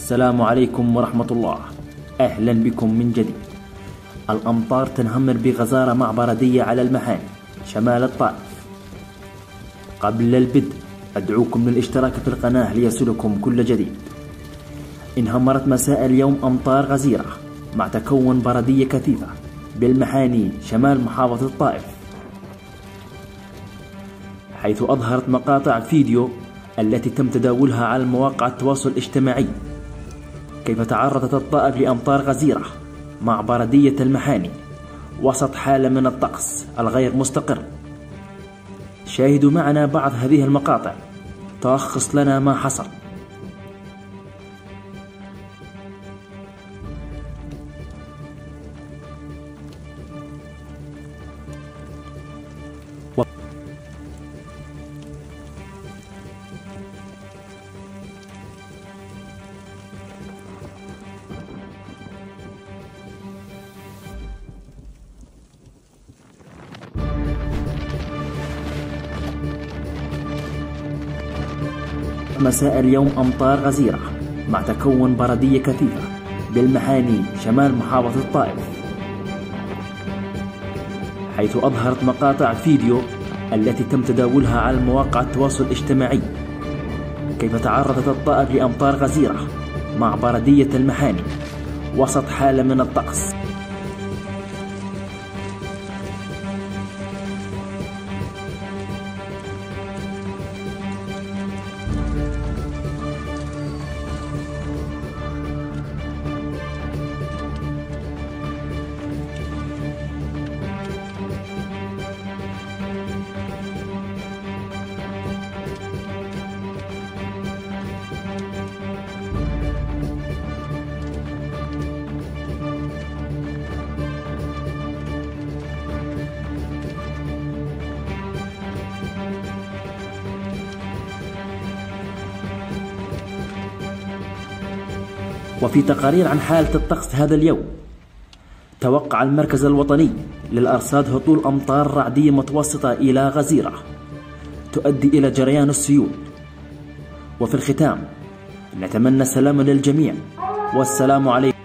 السلام عليكم ورحمة الله. أهلا بكم من جديد. الأمطار تنهمر بغزارة مع بردية على المحاني شمال الطائف. قبل البدء أدعوكم للاشتراك في القناة ليصلكم كل جديد. انهمرت مساء اليوم أمطار غزيرة مع تكون بردية كثيفة بالمحاني شمال محافظة الطائف، حيث أظهرت مقاطع فيديو التي تم تداولها على مواقع التواصل الاجتماعي كيف تعرضت الطائف لأمطار غزيرة مع بردية المحاني وسط حالة من الطقس الغير مستقر. شاهدوا معنا بعض هذه المقاطع تلخص لنا ما حصل. مساء اليوم أمطار غزيرة مع تكون بردية كثيفة بالمحاني شمال محافظة الطائف، حيث أظهرت مقاطع فيديو التي تم تداولها على مواقع التواصل الاجتماعي كيف تعرضت الطائف لأمطار غزيرة مع بردية المحاني وسط حالة من الطقس. وفي تقارير عن حالة الطقس هذا اليوم، توقع المركز الوطني للأرصاد هطول أمطار رعدية متوسطة إلى غزيرة تؤدي إلى جريان السيول. وفي الختام نتمنى السلام للجميع والسلام عليكم.